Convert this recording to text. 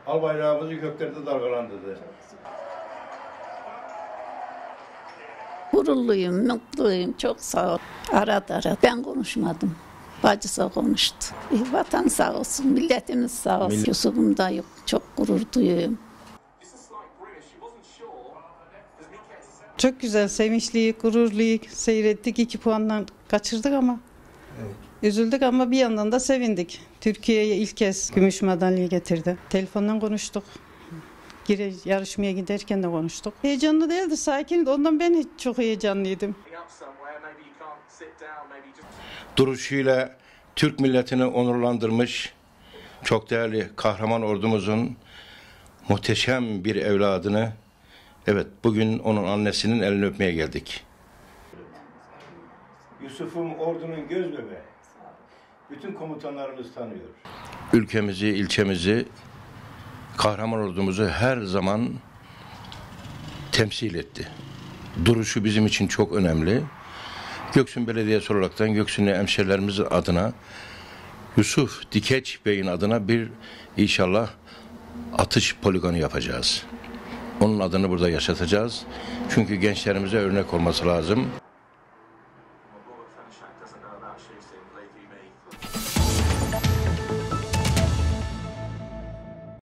Al bayrağımızı göklerde dalgalandırdı. Gururluyum, mutluyum. Çok sağ ol. Arada ben konuşmadım. Bacısı konuştu. Vatan sağ olsun, milletimiz sağ olsun. Yusuf'um da yok. Çok gurur duyuyorum. Çok güzel, sevinçli, gururlu seyrettik. 2 puandan kaçırdık ama üzüldük ama bir yandan da sevindik. Türkiye'ye ilk kez gümüş madalya getirdi. Telefondan konuştuk. Yarışmaya giderken de konuştuk. Heyecanlı değildi, sakindi. Ondan ben çok heyecanlıydım. Duruşuyla Türk milletini onurlandırmış, çok değerli kahraman ordumuzun muhteşem bir evladını, evet bugün onun annesinin elini öpmeye geldik. Yusuf'um ordunun göz bebeği. Bütün komutanlarımız tanıyor. Ülkemizi, ilçemizi, kahraman ordumuzu her zaman temsil etti. Duruşu bizim için çok önemli. Göksun Belediyesi olaraktan Göksunlu hemşerilerimiz adına Yusuf Dikeç Bey'in adına bir inşallah atış poligonu yapacağız. Onun adını burada yaşatacağız. Çünkü gençlerimize örnek olması lazım.